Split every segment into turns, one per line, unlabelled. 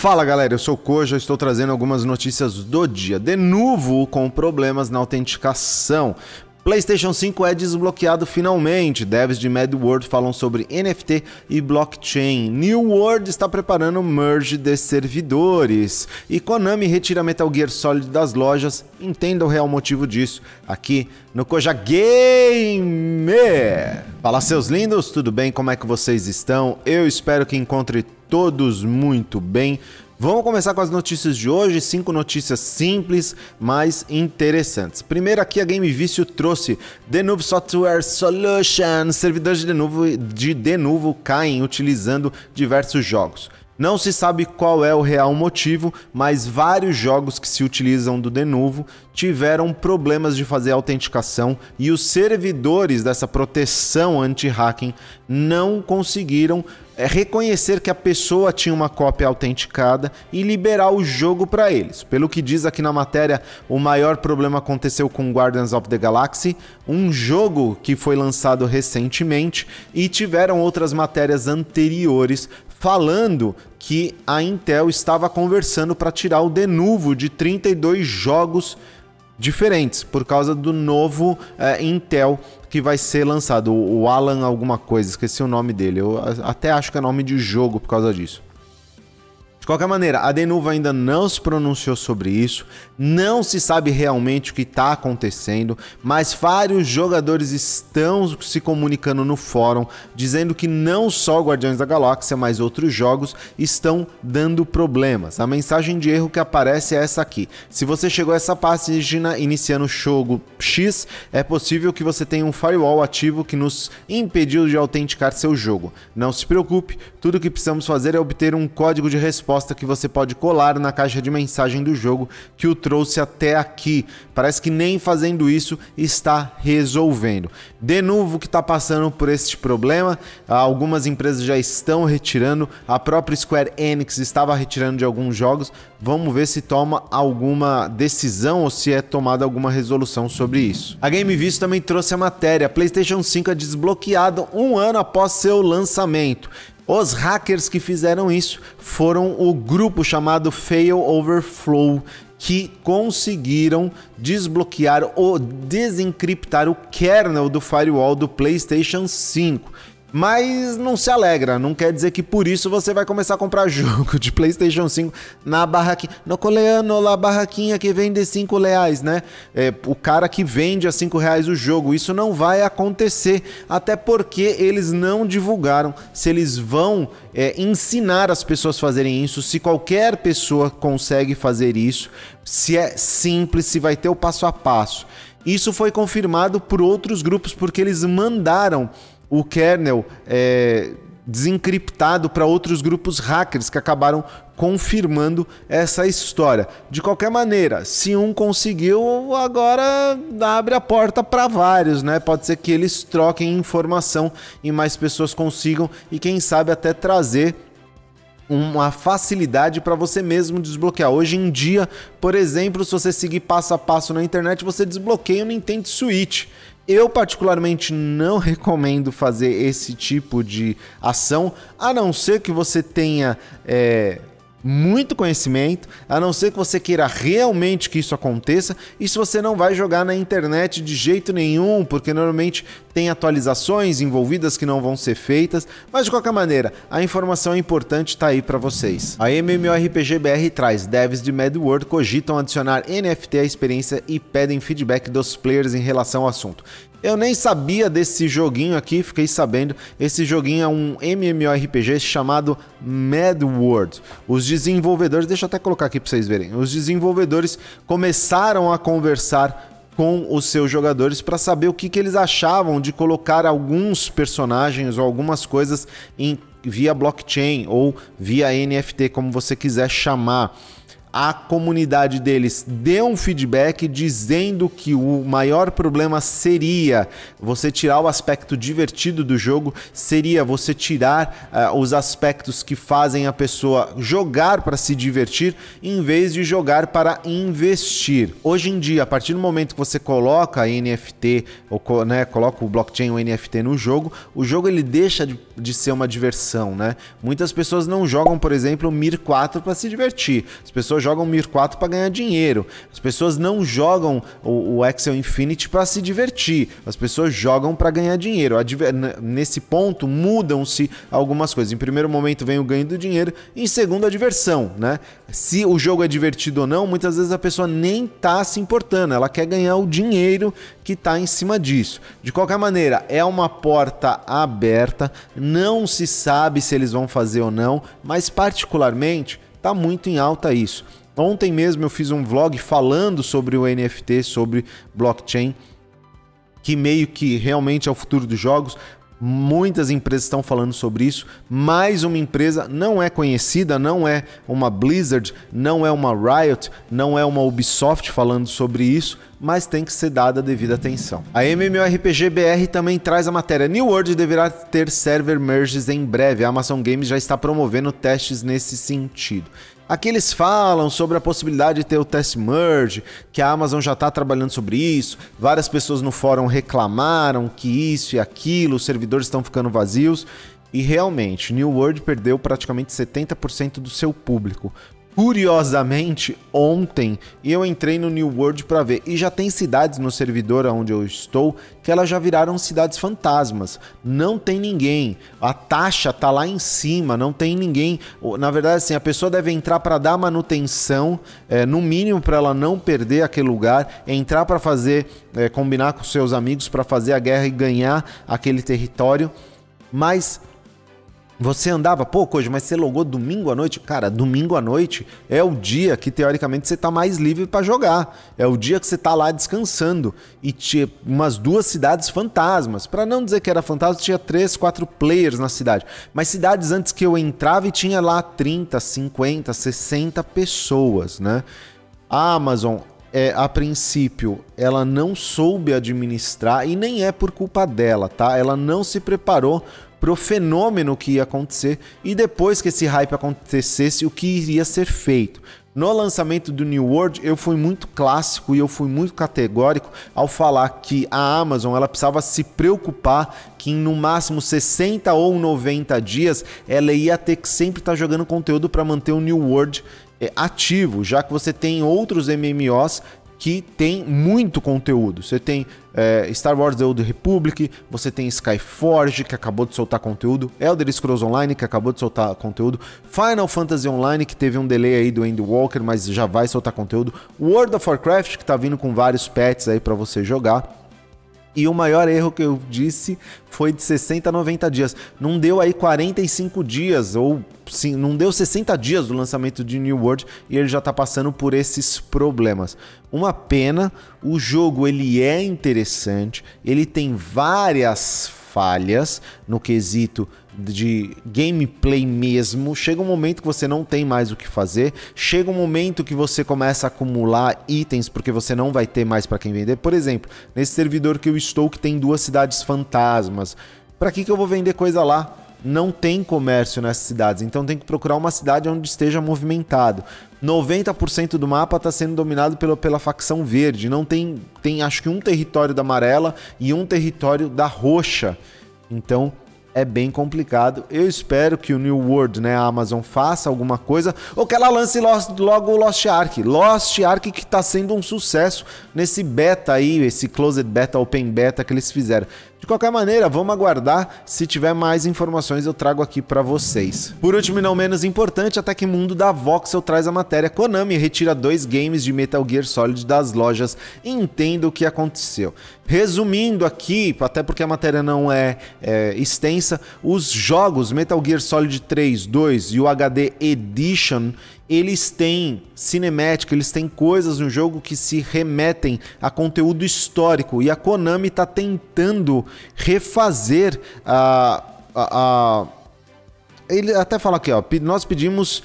Fala galera, eu sou o Koja, estou trazendo algumas notícias do dia. Denuvo com problemas na autenticação. PlayStation 5 é desbloqueado finalmente. Devs de Mad World falam sobre NFT e blockchain. New World está preparando merge de servidores. E Konami retira Metal Gear Solid das lojas. Entenda o real motivo disso aqui no Koja Gamer. Fala seus lindos, tudo bem? Como é que vocês estão? Eu espero que encontre todos muito bem. Vamos começar com as notícias de hoje, 5 notícias simples, mas interessantes. Primeiro aqui a Game Vício trouxe Denuvo Software Solutions, servidores de Denuvo caem utilizando diversos jogos. Não se sabe qual é o real motivo, mas vários jogos que se utilizam do Denuvo tiveram problemas de fazer autenticação e os servidores dessa proteção anti-hacking não conseguiram reconhecer que a pessoa tinha uma cópia autenticada e liberar o jogo para eles. Pelo que diz aqui na matéria, o maior problema aconteceu com Guardians of the Galaxy, um jogo que foi lançado recentemente, e tiveram outras matérias anteriores falando que a Intel estava conversando para tirar o Denuvo de 32 jogos diferentes, por causa do novo Intel que vai ser lançado, o Alan alguma coisa, esqueci o nome dele, eu até acho que é nome de jogo por causa disso. De qualquer maneira, a Denuvo ainda não se pronunciou sobre isso, não se sabe realmente o que está acontecendo, mas vários jogadores estão se comunicando no fórum, dizendo que não só Guardiões da Galáxia, mas outros jogos estão dando problemas. A mensagem de erro que aparece é essa aqui: se você chegou a essa página iniciando o jogo X, é possível que você tenha um firewall ativo que nos impediu de autenticar seu jogo. Não se preocupe, tudo o que precisamos fazer é obter um código de resposta que você pode colar na caixa de mensagem do jogo que o trouxe até aqui. Parece que nem fazendo isso está resolvendo. Denuvo que está passando por este problema, algumas empresas já estão retirando, a própria Square Enix estava retirando de alguns jogos. Vamos ver se toma alguma decisão ou se é tomada alguma resolução sobre isso. A Game Vício também trouxe a matéria: PlayStation 5 é desbloqueado um ano após seu lançamento. Os hackers que fizeram isso foram o grupo chamado Fail Overflow, que conseguiram desbloquear ou desencriptar o kernel do firewall do PlayStation 5. Mas não se alegra, não quer dizer que por isso você vai começar a comprar jogo de PlayStation 5 na barraquinha, no coleano lá, barraquinha que vende R$5, né? O cara que vende a R$5 o jogo, isso não vai acontecer, até porque eles não divulgaram se eles vão ensinar as pessoas a fazerem isso, se qualquer pessoa consegue fazer isso, se é simples, se vai ter o passo a passo. Isso foi confirmado por outros grupos, porque eles mandaram o kernel desencriptado para outros grupos hackers que acabaram confirmando essa história. De qualquer maneira, se um conseguiu, agora abre a porta para vários, né? Pode ser que eles troquem informação e mais pessoas consigam, e quem sabe até trazer uma facilidade para você mesmo desbloquear. Hoje em dia, por exemplo, se você seguir passo a passo na internet, você desbloqueia o Nintendo Switch. Eu particularmente não recomendo fazer esse tipo de ação, a não ser que você tenha muito conhecimento, a não ser que você queira realmente que isso aconteça, e se você não vai jogar na internet de jeito nenhum, porque normalmente tem atualizações envolvidas que não vão ser feitas, mas de qualquer maneira, a informação importante está aí para vocês. A MMORPG BR traz: devs de Mad World cogitam adicionar NFT à experiência e pedem feedback dos players em relação ao assunto. Eu nem sabia desse joguinho aqui, fiquei sabendo. Esse joguinho é um MMORPG chamado Mad World. Os desenvolvedores, deixa eu até colocar aqui para vocês verem. Os desenvolvedores começaram a conversar com os seus jogadores para saber o que eles achavam de colocar alguns personagens ou algumas coisas via blockchain ou via NFT, como você quiser chamar. a comunidade deles deu um feedback dizendo que o maior problema seria você tirar o aspecto divertido do jogo, seria você tirar os aspectos que fazem a pessoa jogar para se divertir, em vez de jogar para investir. Hoje em dia, a partir do momento que você coloca NFT, ou, né, coloca o blockchain ou NFT no jogo, o jogo ele deixa de ser uma diversão, né? Muitas pessoas não jogam, por exemplo, Mir 4 para se divertir. As pessoas jogam Mir 4 para ganhar dinheiro. As pessoas não jogam o Axie Infinity para se divertir. As pessoas jogam para ganhar dinheiro. Nesse ponto, mudam-se algumas coisas. Em primeiro momento vem o ganho do dinheiro, em segundo a diversão, né? Se o jogo é divertido ou não, muitas vezes a pessoa nem tá se importando. Ela quer ganhar o dinheiro que tá em cima disso. De qualquer maneira, é uma porta aberta. Não se sabe se eles vão fazer ou não, mas particularmente tá muito em alta isso. Ontem mesmo eu fiz um vlog falando sobre o NFT, sobre blockchain, que meio que realmente é o futuro dos jogos. Muitas empresas estão falando sobre isso. Mais uma empresa não é conhecida, não é uma Blizzard, não é uma Riot, não é uma Ubisoft falando sobre isso, mas tem que ser dada a devida atenção. A MMORPG BR também traz a matéria: New World deverá ter server merges em breve. A Amazon Games já está promovendo testes nesse sentido. Aqui eles falam sobre a possibilidade de ter o test merge, que a Amazon já está trabalhando sobre isso. Várias pessoas no fórum reclamaram que isso e aquilo, os servidores estão ficando vazios. E realmente, New World perdeu praticamente 70% do seu público. Curiosamente, ontem eu entrei no New World para ver, e já tem cidades no servidor onde eu estou que elas já viraram cidades fantasmas. Não tem ninguém, a taxa tá lá em cima, não tem ninguém. Na verdade, assim, a pessoa deve entrar para dar manutenção, no mínimo para ela não perder aquele lugar, entrar para fazer, combinar com seus amigos para fazer a guerra e ganhar aquele território, mas você andava, pô, Koji, mas você logou domingo à noite? Cara, domingo à noite é o dia que, teoricamente, você tá mais livre para jogar. É o dia que você tá lá descansando. E tinha umas 2 cidades fantasmas. Para não dizer que era fantasma, tinha 3, 4 players na cidade. Mas cidades antes que eu entrava e tinha lá 30, 50, 60 pessoas, né? A Amazon, a princípio, ela não soube administrar, e nem é por culpa dela, tá? Ela não se preparou pro fenômeno que ia acontecer, e depois que esse hype acontecesse, o que iria ser feito. No lançamento do New World, eu fui muito clássico e eu fui muito categórico ao falar que a Amazon ela precisava se preocupar que em no máximo 60 ou 90 dias ela ia ter que sempre estar jogando conteúdo para manter o New World ativo, já que você tem outros MMOs que tem muito conteúdo. Você tem Star Wars The Old Republic, você tem Skyforge, que acabou de soltar conteúdo, Elder Scrolls Online, que acabou de soltar conteúdo, Final Fantasy Online, que teve um delay aí do Endwalker, mas já vai soltar conteúdo, World of Warcraft, que tá vindo com vários patches aí para você jogar. E o maior erro que eu disse foi de 60 a 90 dias. Não deu aí 45 dias, ou sim, não deu 60 dias do lançamento de New World e ele já tá passando por esses problemas. Uma pena, o jogo ele é interessante, ele tem várias falhas no quesito de gameplay mesmo. Chega um momento que você não tem mais o que fazer, chega um momento que você começa a acumular itens porque você não vai ter mais para quem vender. Por exemplo, nesse servidor que eu estou, que tem 2 cidades fantasmas, para que eu vou vender coisa lá? Não tem comércio nessas cidades, então tem que procurar uma cidade onde esteja movimentado. 90% do mapa está sendo dominado pela facção verde, não tem acho que um território da amarela e um território da roxa, então é bem complicado. Eu espero que o New World, né, a Amazon, faça alguma coisa, ou que ela lance logo o Lost Ark. Lost Ark que está sendo um sucesso nesse beta aí, esse Closed Beta, Open Beta que eles fizeram. De qualquer maneira, vamos aguardar. Se tiver mais informações, eu trago aqui para vocês. Por último e não menos importante, a Tecmundo da Voxel traz a matéria: Konami retira 2 games de Metal Gear Solid das lojas. Entenda o que aconteceu. Resumindo aqui, até porque a matéria não é extensa, os jogos Metal Gear Solid 3, 2 e o HD Edition, eles têm cinemática, eles têm coisas no jogo que se remetem a conteúdo histórico, e a Konami está tentando refazer Ele até fala aqui, ó, nós pedimos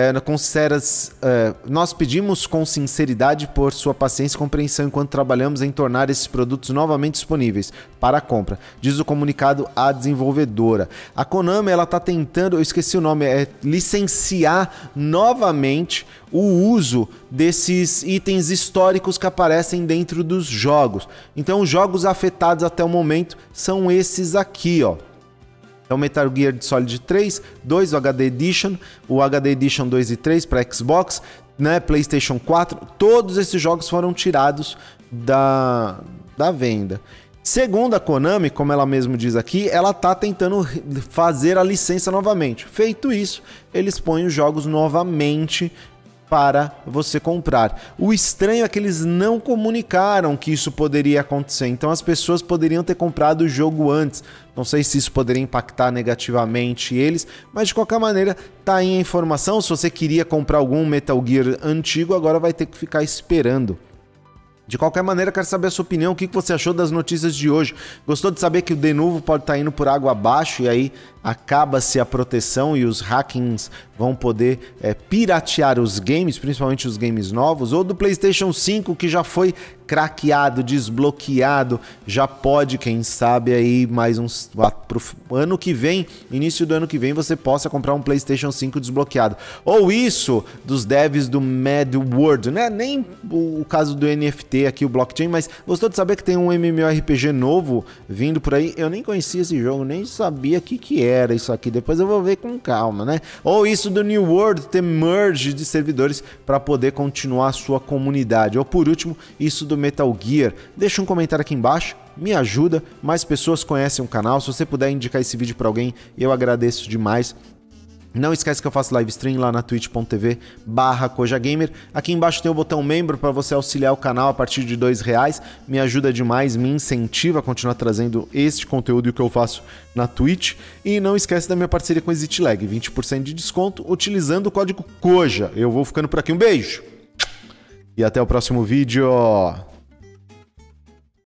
com sinceridade por sua paciência e compreensão enquanto trabalhamos em tornar esses produtos novamente disponíveis para compra, diz o comunicado à desenvolvedora. A Konami, ela tá tentando, eu esqueci o nome, licenciar novamente o uso desses itens históricos que aparecem dentro dos jogos. Então, os jogos afetados até o momento são esses aqui, ó. É o Metal Gear Solid 3, 2, o HD Edition, o HD Edition 2 e 3 para Xbox, né, PlayStation 4, todos esses jogos foram tirados da venda. Segundo a Konami, como ela mesmo diz aqui, ela está tentando fazer a licença novamente. Feito isso, eles põem os jogos novamente para você comprar. O estranho é que eles não comunicaram que isso poderia acontecer, então as pessoas poderiam ter comprado o jogo antes. Não sei se isso poderia impactar negativamente eles, mas de qualquer maneira tá aí a informação. Se você queria comprar algum Metal Gear antigo, agora vai ter que ficar esperando. De qualquer maneira, quero saber a sua opinião, o que você achou das notícias de hoje. Gostou de saber que o Denuvo pode estar indo por água abaixo e aí acaba-se a proteção e os hackings vão poder piratear os games, principalmente os games novos, ou do PlayStation 5 que já foi craqueado, desbloqueado, já pode, quem sabe aí mais uns pro ano que vem, início do ano que vem, você possa comprar um PlayStation 5 desbloqueado. Ou isso dos devs do Mad World, né? Nem o caso do NFT aqui, o blockchain, mas gostou de saber que tem um MMORPG novo vindo por aí? Eu nem conhecia esse jogo, nem sabia o que era isso aqui, depois eu vou ver com calma, né? Ou isso do New World ter merge de servidores para poder continuar a sua comunidade. Ou por último, isso do Metal Gear. Deixa um comentário aqui embaixo, me ajuda, mais pessoas conhecem o canal. Se você puder indicar esse vídeo para alguém, eu agradeço demais. Não esquece que eu faço live stream lá na twitch.tv/KojaGamer. Aqui embaixo tem o botão membro para você auxiliar o canal a partir de R$2. Me ajuda demais, me incentiva a continuar trazendo este conteúdo que eu faço na Twitch. E não esquece da minha parceria com a ExitLag, 20% de desconto utilizando o código KOJA. Eu vou ficando por aqui, um beijo! E até o próximo vídeo!